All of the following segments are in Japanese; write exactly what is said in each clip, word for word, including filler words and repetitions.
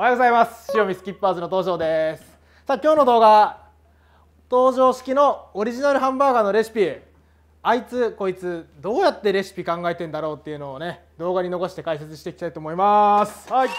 おはようございます。塩見スキッパーズの登場です。さあ今日の動画、登場式のオリジナルハンバーガーのレシピ、あいつこいつどうやってレシピ考えてんだろうっていうのをね、動画に残して解説していきたいと思います。はい。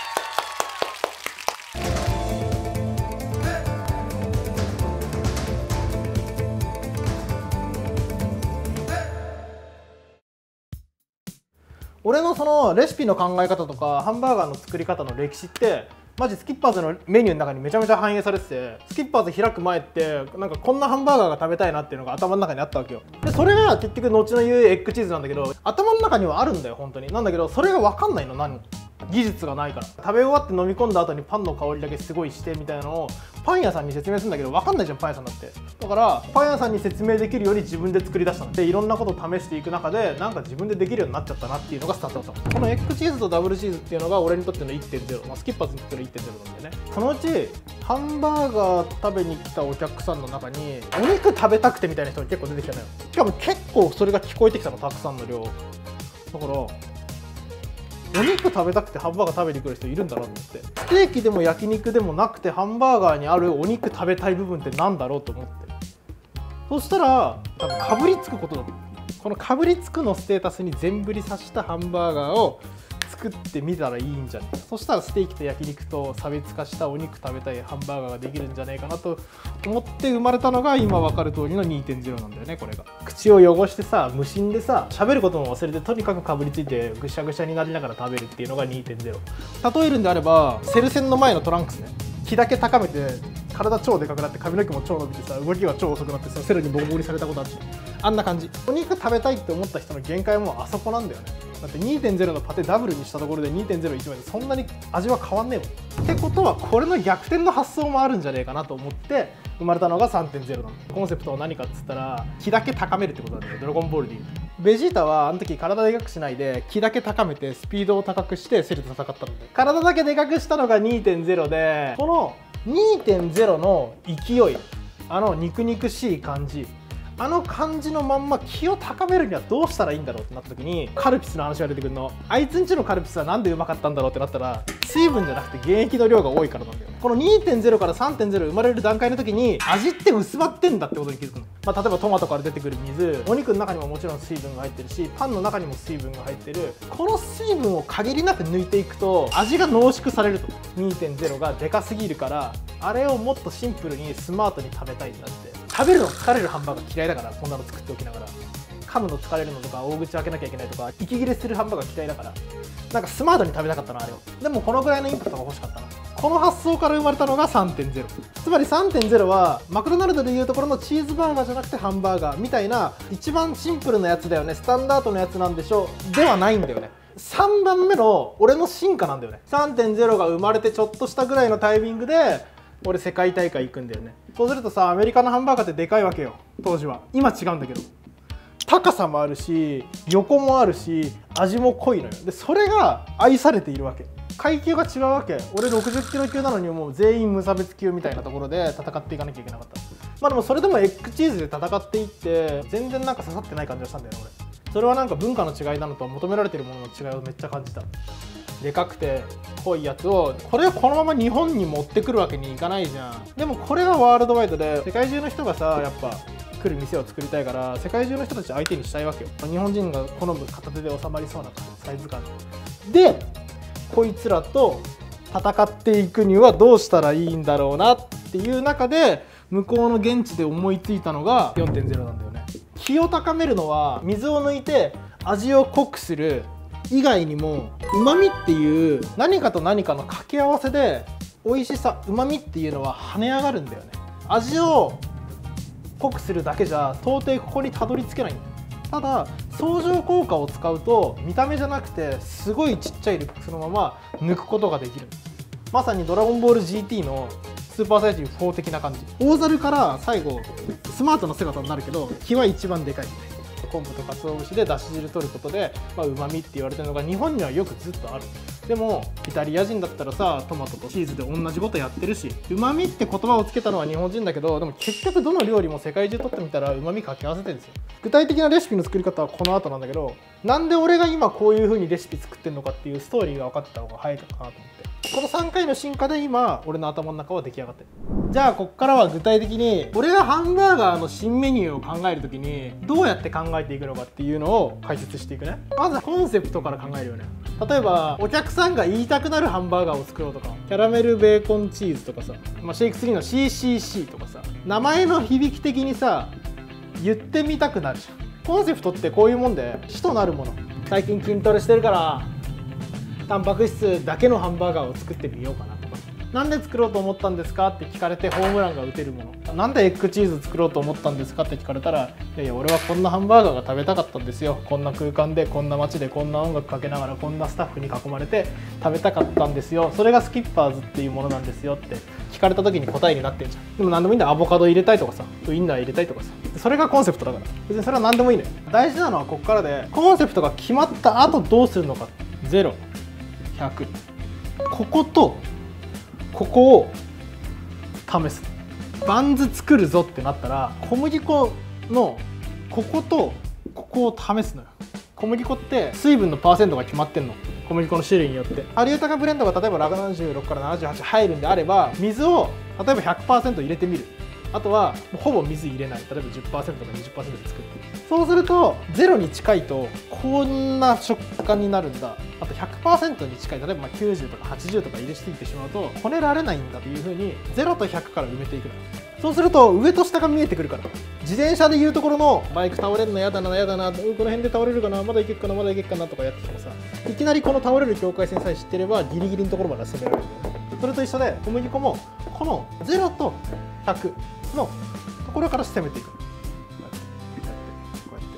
俺のそのレシピの考え方とかハンバーガーの作り方の歴史ってマジスキッパーズのメニューの中にめちゃめちゃ反映されてて、スキッパーズ開く前ってなんかこんなハンバーガーが食べたいなっていうのが頭の中にあったわけよ。でそれが結局後の言うエッグチーズなんだけど、頭の中にはあるんだよ本当に。なんだけどそれが分かんないの、何技術がないから。食べ終わって飲み込んだ後にパンの香りだけすごいしてみたいなのをパン屋さんに説明するんだけど分かんないじゃん、パン屋さんだって。だからパン屋さんに説明できるように自分で作り出したので、いろんなことを試していく中でなんか自分でできるようになっちゃったなっていうのがスタートだったの。このエッグチーズとダブルチーズっていうのが俺にとっての いってんゼロ、まあ、スキッパーズにとっての いってんゼロ なんだよね。そのうちハンバーガー食べに来たお客さんの中にお肉食べたくてみたいな人が結構出てきたのよ。しかも結構それが聞こえてきたの、たくさんの量だから、お肉食べたくてハンバーガー食べに来る人いるんだなと思って、ステーキでも焼肉でもなくてハンバーガーにあるお肉食べたい部分ってなんだろうと思って、そしたら多分かぶりつくことだと。このかぶりつくのステータスに全振りさせたハンバーガーを作ってみたらいいんじゃないか。そしたらステーキと焼肉と差別化したお肉食べたいハンバーガーができるんじゃないかなと思って生まれたのが今分かる通りの にてんゼロ なんだよね。これが口を汚してさ、無心でさ、喋ることも忘れてとにかくかぶりついてぐしゃぐしゃになりながら食べるっていうのが にてんゼロ。 例えるんであればセル戦の前のトランクスね。気だけ高めて体超でかくなって髪の毛も超伸びてさ、動きが超遅くなってさ、セルにボコボコにされたことあって、あんな感じ。お肉食べたいって思った人の限界はもうあそこなんだよね。だって にてんゼロ のパテダブルにしたところで にてんゼロいち までそんなに味は変わんねえもん。ってことはこれの逆転の発想もあるんじゃねえかなと思って生まれたのが さんてんゼロ なの。コンセプトは何かっつったら気だけ高めるってことなんだよ。ドラゴンボールでいうとベジータはあの時体でかくしないで気だけ高めてスピードを高くしてセルと戦ったので、体だけでかくしたのが にてんゼロ で、この にてんゼロ の勢い、あの肉肉しい感じ、あの感じのまんま気を高めるにはどうしたらいいんだろうってなった時にカルピスの話が出てくるの。あいつんちのカルピスはなんでうまかったんだろうってなったら、水分じゃなくて原液の量が多いからなんだよね。この にてんゼロ から さんてんゼロ 生まれる段階の時に味って薄まってんだってことに気づくの。まあ、例えばトマトから出てくる水、お肉の中にももちろん水分が入ってるし、パンの中にも水分が入ってる。この水分を限りなく抜いていくと味が濃縮されると。 にてんゼロ がでかすぎるから、あれをもっとシンプルにスマートに食べたいんだって。食べるの疲れるハンバーガー嫌いだから、こんなの作っておきながら噛むの疲れるのとか大口開けなきゃいけないとか息切れするハンバーガー嫌いだから、なんかスマートに食べたかったなあれを。でもこのぐらいのインパクトが欲しかったな。この発想から生まれたのが さんてんゼロ。 つまり さんてんゼロ はマクドナルドでいうところのチーズバーガーじゃなくてハンバーガーみたいな一番シンプルなやつだよね、スタンダードなやつなんでしょうではないんだよね。さんばんめの俺の進化なんだよね。 さんてんゼロ が生まれてちょっとしたぐらいのタイミングで俺世界大会行くんだよね。そうするとさ、アメリカのハンバーガーってでかいわけよ当時は。今違うんだけど高さもあるし横もあるし味も濃いのよ。でそれが愛されているわけ。階級が違うわけ。俺ろくじゅっキロ級なのにもう全員無差別級みたいなところで戦っていかなきゃいけなかった。まあでもそれでもエッグチーズで戦っていって全然なんか刺さってない感じがしたんだよね俺。それはなんか文化の違いなのと求められてるものの違いをめっちゃ感じた。でかくて濃いやつをこれをこのまま日本に持ってくるわけにいかないじゃん。でもこれがワールドワイドで世界中の人がさやっぱ来る店を作りたいから、世界中の人たち相手にしたいわけよ。日本人が好む片手で収まりそうなサイズ感で、こいつらと戦っていくにはどうしたらいいんだろうなっていう中で向こうの現地で思いついたのが よんてんゼロ なんだよね。気を高めるのは水を抜いて味を濃くする以外にも、うまみっていう何かと何かの掛け合わせで美味しさ、うまみっていうのは跳ね上がるんだよね。味を濃くするだけじゃ到底ここにたどり着けないんだよ。ただ相乗効果を使うと見た目じゃなくてすごいちっちゃいルックスのまま抜くことができる。まさにドラゴンボール ジーティー のスーパーサイヤ人フォー的な感じ。大猿から最後スマートな姿になるけど気は一番でかい。昆布と鰹節でだし汁取ることでうまみって言われてるのが日本にはよくずっとある。 でもイタリア人だったらさ、トマトとチーズで同じことやってるし、うまみって言葉をつけたのは日本人だけど、でも結局どの料理も世界中とってみたらうまみ掛け合わせてるんですよ。具体的なレシピの作り方はこの後なんだけど、なんで俺が今こういう風にレシピ作ってるのかっていうストーリーが分かってた方が早いかなと思って、このさんかいの進化で今俺の頭の中は出来上がってる。じゃあこっからは具体的に俺がハンバーガーの新メニューを考えるときにどうやって考えていくのかっていうのを解説していくね。まずコンセプトから考えるよね。例えばお客さんが言いたくなるハンバーガーを作ろうとか、キャラメルベーコンチーズとかさ、まあ、シェイクスリーの シーシーシー とかさ、名前の響き的にさ言ってみたくなるじゃん。コンセプトってこういうもんで、主となるもの。最近筋トレしてるからタンパク質だけのハンバーガーを作ってみようかなとか、なんで作ろうと思ったんですかって聞かれてホームランが打てるもの。なんでエッグチーズ作ろうと思ったんですかって聞かれたら、いやいや俺はこんなハンバーガーが食べたかったんですよ、こんな空間でこんな街でこんな音楽かけながらこんなスタッフに囲まれて食べたかったんですよ、それがスキッパーズっていうものなんですよって聞かれた時に答えになってんじゃん。でも何でもいいんだよ。アボカド入れたいとかさ、ウインナー入れたいとかさ、それがコンセプトだから別にそれは何でもいいね。大事なのはここからで、コンセプトが決まった後どうするのか。ゼロ、ひゃく、こことここを試す。バンズ作るぞってなったら小麦粉のこことここを試すのよ。小麦粉って水分のパーセントが決まってんの。小麦粉の種類によって有豊ブレンドが例えばななじゅうろくからななじゅうはち入るんであれば、水を例えば ひゃくパーセント 入れてみる。あとはもうほぼ水入れない。例えば じゅっパーセント とか にじゅっパーセント で作って、そうするとゼロに近いとこんな食感になるんだ。あと ひゃくパーセント に近い、例えばまあきゅうじゅうとかはちじゅうとか入れすぎてしまうとこねられないんだというふうにゼロとひゃくから埋めていくの。そうすると上と下が見えてくるから、自転車でいうところのバイク倒れるのやだなやだな、この辺で倒れるかな、まだいけっかなまだいけっかなとかやっててもさ、いきなりこの倒れる境界線さえ知ってればギリギリのところまで攻められる。それと一緒で小麦粉もこのゼロとひゃくのところから攻めていく。こうやってこうやって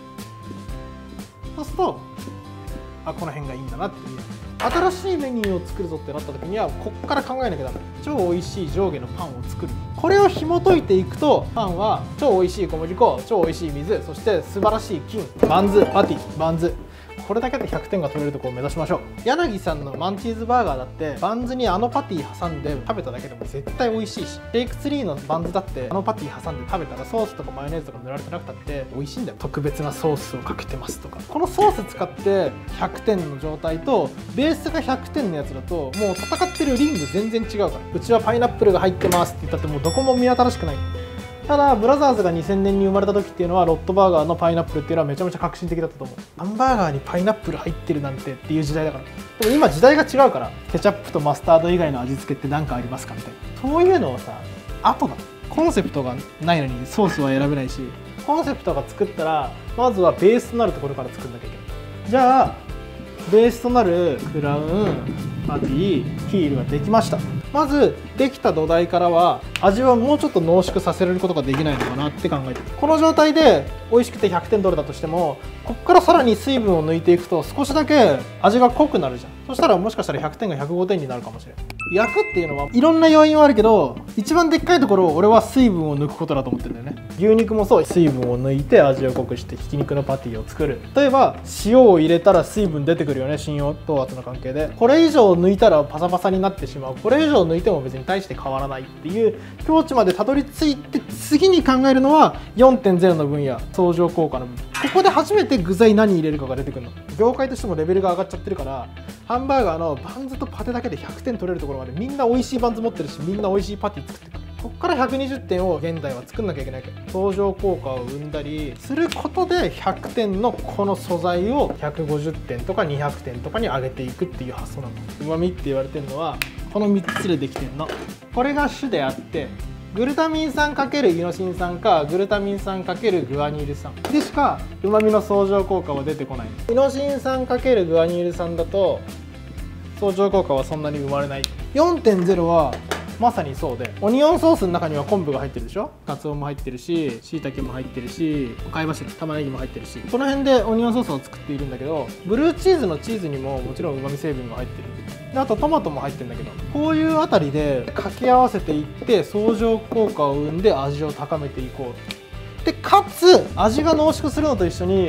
そうすると、あ、この辺がいいんだなっていう。新しいメニューを作るぞってなった時にはこっから考えなきゃダメ。超美味しい上下のパンを作る。これを紐解いていくと、パンは超美味しい小麦粉、超美味しい水、そして素晴らしい菌、バンズ、パティ、バンズ、これだけでひゃくてんが取れるところを目指しましょう。柳さんのマンチーズバーガーだってバンズにあのパティ挟んで食べただけでも絶対美味しいし、シェイクツリーのバンズだってあのパティ挟んで食べたらソースとかマヨネーズとか塗られてなくたって美味しいんだよ。特別なソースをかけてますとか、このソース使ってひゃくてんの状態とベースがひゃくてんのやつだともう戦ってるリング全然違うから。うちはパイナップルが入ってますって言ったってもうどこも見新しくない。ただブラザーズがにせんねんに生まれた時っていうのはロットバーガーのパイナップルっていうのはめちゃめちゃ革新的だったと思う。ハンバーガーにパイナップル入ってるなんてっていう時代だから。でも今時代が違うから、ケチャップとマスタード以外の味付けって何かありますかみたいな、そういうのをさ後だ。コンセプトがないのにソースは選べないし、コンセプトが作ったらまずはベースとなるところから作んなきゃいけない。じゃあベースとなるクラウン、パティ、ヒールができました。まずできた土台からは味はもうちょっと濃縮させることができないのかなって考えてる。この状態で美味しくてひゃくてん取れたとしても、ここからさらに水分を抜いていくと少しだけ味が濃くなるじゃん。そしたらもしかしたらひゃくてんがひゃくごてんになるかもしれない。焼くっていうのはいろんな要因はあるけど、一番でっかいところを俺は水分を抜くことだと思ってるんだよね。牛肉もそう、水分を抜いて味を濃くしてひき肉のパティを作る。例えば塩を入れたら水分出てくるよね、信用糖圧の関係で。これ以上抜いたらパサパサになってしまう。これ以上抜いても別に大して変わらないっていう境地までたどり着いて、次に考えるのは よんてんゼロ の分野、相乗効果の分。ここで初めて具材何入れるかが出てくるの。業界としてもレベルが上がっちゃってるから、ハンバーガーのバンズとパテだけでひゃくてん取れるところまでみんな美味しいバンズ持ってるし、みんな美味しいパティ作ってる。ここからひゃくにじゅってんを現代は作んなきゃいけないけど、相乗効果を生んだりすることでひゃくてんのこの素材をひゃくごじゅってんとかにひゃくてんとかに上げていくっていう発想なの。うまみって言われてるのはこのみっつでできてるの。これが主であって、グルタミン酸×イノシン酸かグルタミン酸×グアニル酸でしかうまみの相乗効果は出てこない。イノシン酸×グアニル酸だと相乗効果はそんなに生まれない。 よんてんゼロ はまさにそうで、オニオンソースの中には昆布が入ってるでしょ、カツオも入ってるし、しいたけも入ってるし、貝柱、玉ねぎも入ってるし、この辺でオニオンソースを作っているんだけど、ブルーチーズのチーズにももちろんうまみ成分が入ってる。であとトマトも入ってるんだけど、こういうあたりで掛け合わせていって相乗効果を生んで味を高めていこう。でかつ味が濃縮するのと一緒に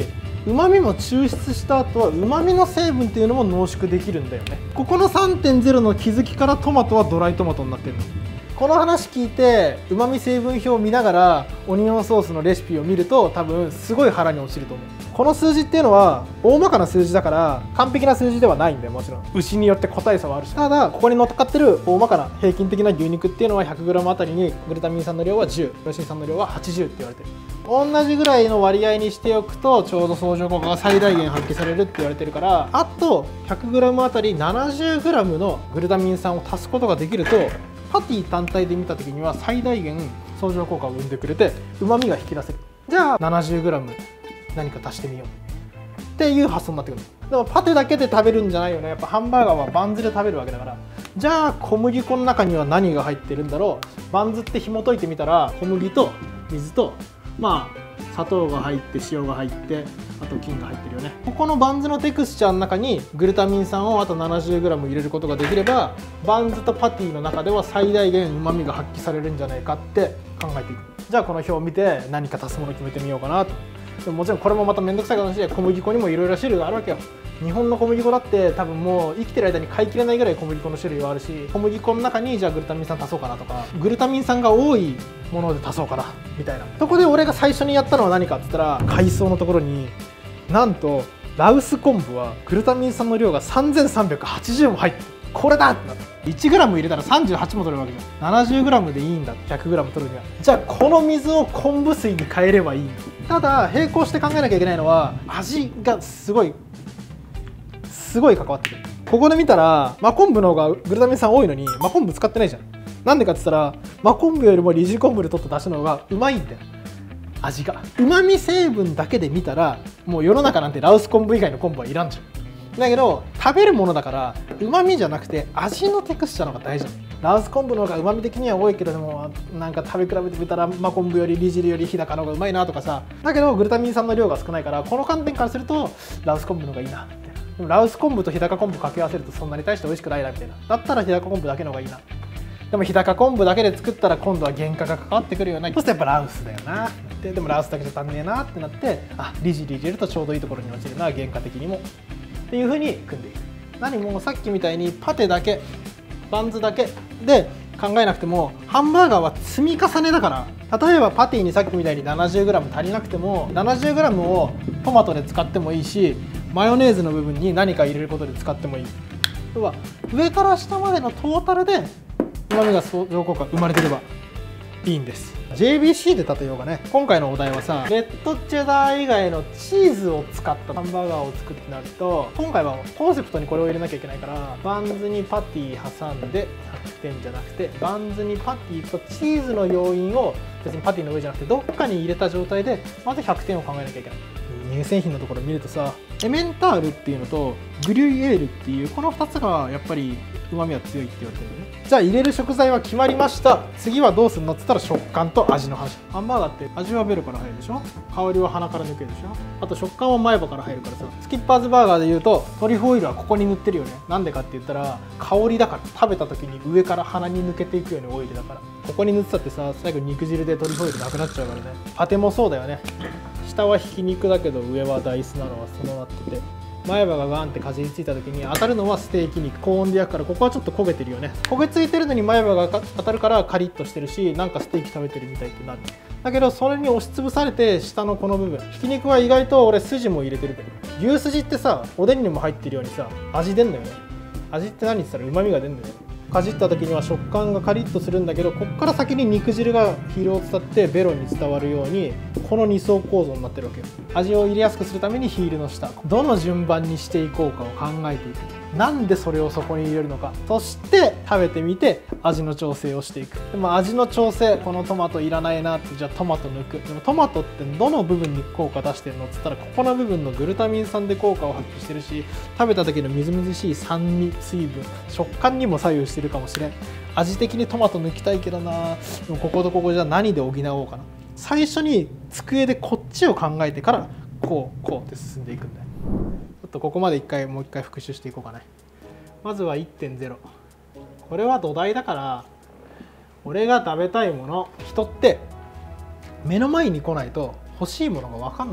うまみも抽出した後はうまみの成分っていうのも濃縮できるんだよね。ここの さんてんゼロ の気づきからトマトはドライトマトになってるの。この話聞いてうまみ成分表を見ながらオニオンソースのレシピを見ると多分すごい腹に落ちると思う。この数字っていうのは大まかな数字だから完璧な数字ではないんだよ。もちろん牛によって個体差はあるし、ただここに乗っかってる大まかな平均的な牛肉っていうのは ひゃくグラム あたりにグルタミン酸の量はじゅう、ヨシン酸の量ははちじゅうって言われてる。同じぐらいの割合にしておくとちょうど相乗効果が最大限発揮されるって言われてるから、あと ひゃくグラム あたり ななじゅうグラム のグルタミン酸を足すことができるとパティ単体で見た時には最大限相乗効果を生んでくれてうまみが引き出せる。じゃあ ななじゅうグラム 何か足してみようっていう発想になってくる。でもパテだけで食べるんじゃないよね。やっぱハンバーガーはバンズで食べるわけだから、じゃあ小麦粉の中には何が入ってるんだろう。バンズって紐解いてみたら小麦と水とまあ砂糖が入って塩が入ってあと菌が入ってるよね。ここのバンズのテクスチャーの中にグルタミン酸をあと ななじゅうグラム 入れることができればバンズとパティの中では最大限うまみが発揮されるんじゃないかって考えていく。じゃあこの表を見て何か足すものを決めてみようかなと。でももちろんこれもまた面倒くさい話で小麦粉にもいろいろ種類があるわけよ。日本の小麦粉だって多分もう生きてる間に買い切れないぐらい小麦粉の種類はあるし、小麦粉の中にじゃあグルタミン酸足そうかなとかグルタミン酸が多いもので足そうかなみたいな。そこで俺が最初にやったのは何かって言ったら海藻のところになんとラウス昆布はグルタミン酸の量がさんぜんさんびゃくはちじゅうも入ってる。これだってなった。いちグラム 入れたらさんじゅうはちも取れるわけじゃん。ななじゅうグラム でいいんだ ひゃくグラム 取るには。じゃあこの水を昆布水に変えればいい。ただ並行して考えなきゃいけないのは味がすごいすごい関わってくる。ここで見たら真昆布の方がグルタミン酸多いのに真昆布使ってないじゃん。なんでかって言ったら真昆布よりもリジ昆布で取った出汁の方がうまいんだよ。味がうまみ成分だけで見たらもう世の中なんてラウス昆布以外の昆布はいらんじゃん。だけど食べるものだからうまみじゃなくて味のテクスチャーの方が大事なの。ラウス昆布の方がうまみ的には多いけれどもなんか食べ比べてみたら真昆布よりリ汁より日高の方がうまいなとかさ。だけどグルタミン酸の量が少ないからこの観点からするとラウス昆布の方がいいなって。でもラウス昆布と日高昆布掛け合わせるとそんなに大して美味しくないなみたいな。だったら日高昆布だけの方がいいな。でも日高昆布だけで作ったら今度は原価が関わってくるよな。そうするとやっぱラウスだよなって。でもラウスだけじゃ足んねえなってなってあリジリ入れるとちょうどいいところに落ちるな原価的にもっていう風に組んでいく。何もさっきみたいにパテだけバンズだけで考えなくてもハンバーガーは積み重ねだから、例えばパティにさっきみたいに ななじゅうグラム 足りなくても ななじゅうグラム をトマトで使ってもいいしマヨネーズの部分に何か入れることで使ってもいい。要は上から下までのトータルでうまみが相乗効果生まれてればいいんです。 ジェイビーシー で例えようかね。今回のお題はさレッドチェダー以外のチーズを使ったハンバーガーを作ってなると今回はコンセプトにこれを入れなきゃいけないからバンズにパティ挟んでひゃくてんじゃなくてバンズにパティとチーズの要因を別にパティの上じゃなくてどっかに入れた状態でまずひゃくてんを考えなきゃいけない。乳製品のところ見るとさエメンタールっていうのとグリュイエールっていうこのふたつがやっぱりうまみは強いって言われてるよね。じゃあ入れる食材は決まりました。次はどうするのって言ったら食感と味の話。ハンバーガーって味はベロから入るでしょ、香りは鼻から抜けるでしょ、あと食感は前歯から入るからさ。スキッパーズバーガーで言うとトリュフオイルはここに塗ってるよね。なんでかって言ったら香りだから。食べた時に上から鼻に抜けていくようにオイルだから。ここに塗ってたってさ最後肉汁でトリュフオイルなくなっちゃうからね。パテもそうだよね。下はひき肉だけど上はダイスなのはそうなってて前歯がガンってかじりついた時に当たるのはステーキ肉高温で焼くからここはちょっと焦げてるよね。焦げついてるのに前歯が当たるからカリッとしてるしなんかステーキ食べてるみたいってなる。だけどそれに押しつぶされて下のこの部分ひき肉は意外と俺筋も入れてるけど牛すじってさおでんにも入ってるようにさ味出んのよね。味って何って言ったらうまみが出んのよ。かじった時には食感がカリッとするんだけどこっから先に肉汁がヒールを伝ってベロに伝わるようにこのに層構造になってるわけよ。味を入れやすくするためにヒールの下どの順番にしていこうかを考えていく。なんでそれをそこに入れるのか、そして食べてみて味の調整をしていく。でも味の調整このトマトいらないなってじゃあトマト抜く。でもトマトってどの部分に効果出してるのっつったらここの部分のグルタミン酸で効果を発揮してるし食べた時のみずみずしい酸味水分食感にも左右してるかもしれん。味的にトマト抜きたいけどな。でもこことここじゃ何で補おうかな。最初に机でこっちを考えてからこうこうって進んでいくんだよ。ちょっとここまで一回もう一回復習していこうかね。まずは いってんゼロ。 これは土台だから俺が食べたいもの。人って目の前に来ないと欲しいものが分かんないの。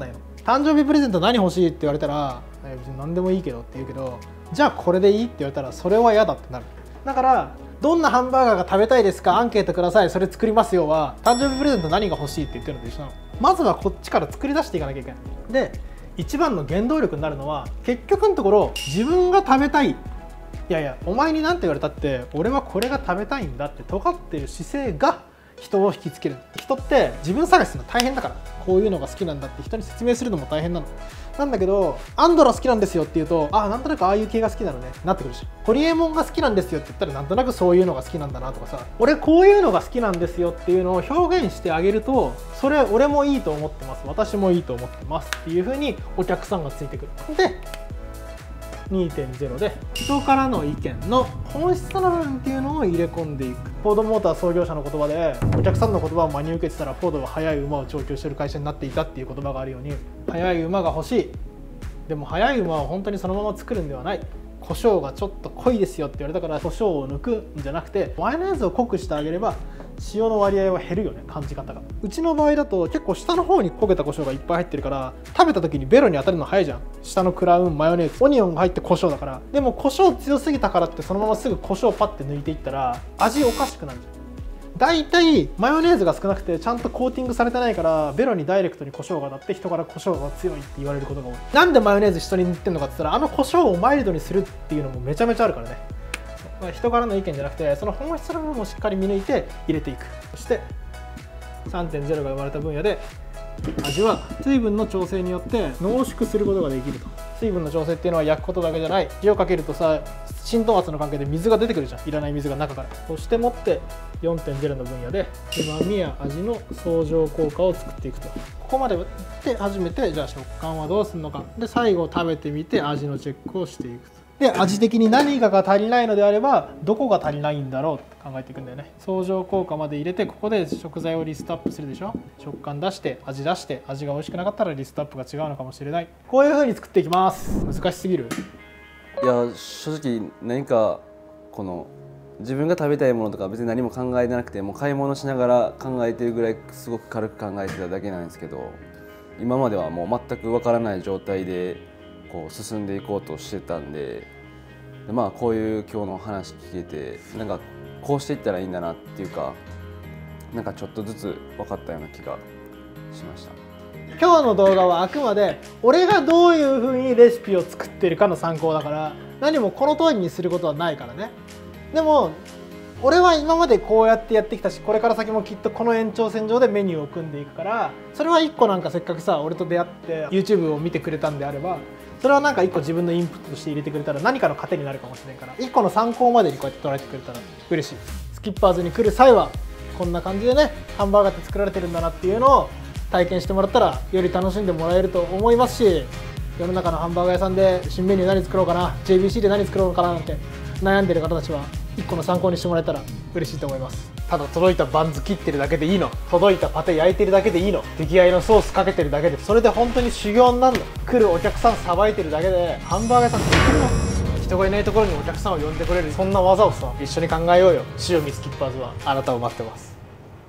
誕生日プレゼント何欲しいって言われたら別に何でもいいけどって言うけど、じゃあこれでいいって言われたらそれは嫌だってなる。だからどんなハンバーガーが食べたいですか、アンケートください、それ作りますよは誕生日プレゼント何が欲しいって言ってるのと一緒なの。まずはこっちから作り出していかなきゃいけない。で一番の原動力になるのは結局のところ自分が食べたい、いやいやお前に何て言われたって俺はこれが食べたいんだって尖ってる姿勢が人を引きつける。人って自分探しするの大変だから、こういうのが好きなんだって人に説明するのも大変なの。なんだけどアンドラ好きなんですよって言うと、あなんとなくああいう系が好きなのねなってくるし、ホリエモンが好きなんですよって言ったらなんとなくそういうのが好きなんだなとかさ、俺こういうのが好きなんですよっていうのを表現してあげると、それ俺もいいと思ってます、私もいいと思ってますっていう風にお客さんがついてくる。で にてんゼロ で人からの意見の本質の部分っていうのを入れ込んでいく。フォードモーター創業者の言葉で、お客さんの言葉を真に受けてたらフォードは速い馬を調教してる会社になっていたっていう言葉があるように、速い馬が欲しい、でも速い馬を本当にそのまま作るんではない、胡椒がちょっと濃いですよって言われたから胡椒を抜くんじゃなくてマヨネーズを濃くしてあげれば塩の割合は減るよね、感じ方が。うちの場合だと結構下の方に焦げた胡椒がいっぱい入ってるから食べた時にベロに当たるの早いじゃん。下のクラウンマヨネーズオニオンが入って胡椒だから。でも胡椒強すぎたからってそのまますぐ胡椒パッて抜いていったら味おかしくなるじゃん。だいたいマヨネーズが少なくてちゃんとコーティングされてないからベロにダイレクトに胡椒が当たって人から胡椒が強いって言われることが多い。なんでマヨネーズ人に塗ってんのかって言ったら、あの胡椒をマイルドにするっていうのもめちゃめちゃあるからね。人からの意見じゃなくてその本質の部分をしっかり見抜いて入れていく。そして さんてんゼロ が生まれた分野で味は水分の調整によって濃縮することができると。水分の調整っていうのは焼くことだけじゃない。塩かけるとさ浸透圧の関係で水が出てくるじゃん、いらない水が中から。そしてもって よんてんゼロ の分野でうまみや味の相乗効果を作っていくと。ここまでで初めてじゃあ食感はどうするのかで、最後食べてみて味のチェックをしていくと。で味的に何かが足りないのであればどこが足りないんだろうって考えていくんだよね。相乗効果まで入れてここで食材をリストアップするでしょ。食感出して味出して味が美味しくなかったらリストアップが違うのかもしれない。こういう風に作っていきます。難しすぎる？ いや正直何かこの自分が食べたいものとか別に何も考えてなくてもう買い物しながら考えてるぐらいすごく軽く考えてただけなんですけど、今まではもう全くわからない状態でこう進んでいこうとしてたんで、でまあこういう今日の話聞けてなんかこうしていったらいいんだなっていうか、なんかちょっとずつ分かったような気がしました。 今日の動画はあくまで俺がどういう風にレシピを作ってるかの参考だから、何もこの通りにすることはないからね。でも俺は今までこうやってやってきたし、これから先もきっとこの延長線上でメニューを組んでいくから、それはいっこなんかせっかくさ俺と出会って YouTube を見てくれたんであれば、それはなんかいっこ自分のインプットとして入れてくれたら何かの糧になるかもしれないから、いっこの参考までにこうやって捉えてくれたら嬉しい。スキッパーズに来る際はこんな感じでね、ハンバーガーって作られてるんだなっていうのを体験してもらったらより楽しんでもらえると思いますし、世の中のハンバーガー屋さんで新メニュー何作ろうかな、 ジェイビーシー で何作ろうかななんて悩んでる方たちはいっこの参考にしてもらえたら嬉しいと思います。ただ届いたバンズ切ってるだけでいいの、届いたパテ焼いてるだけでいいの、出来合いのソースかけてるだけで、それで本当に修行になるの。来るお客さんさばいてるだけでハンバーガー屋さんできるの。人がいないところにお客さんを呼んでくれる、そんな技をさ一緒に考えようよ。塩見スキッパーズはあなたを待ってます。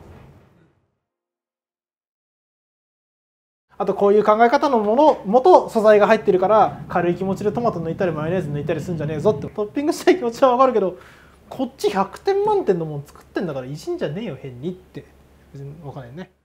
あとこういう考え方のもの元素材が入ってるから軽い気持ちでトマト抜いたりマヨネーズ抜いたりするんじゃねえぞって、トッピングしたい気持ちは分かるけど、こっちひゃくてん満点のもの作ってんだからいじんじゃねえよ変にって別に分かんないね。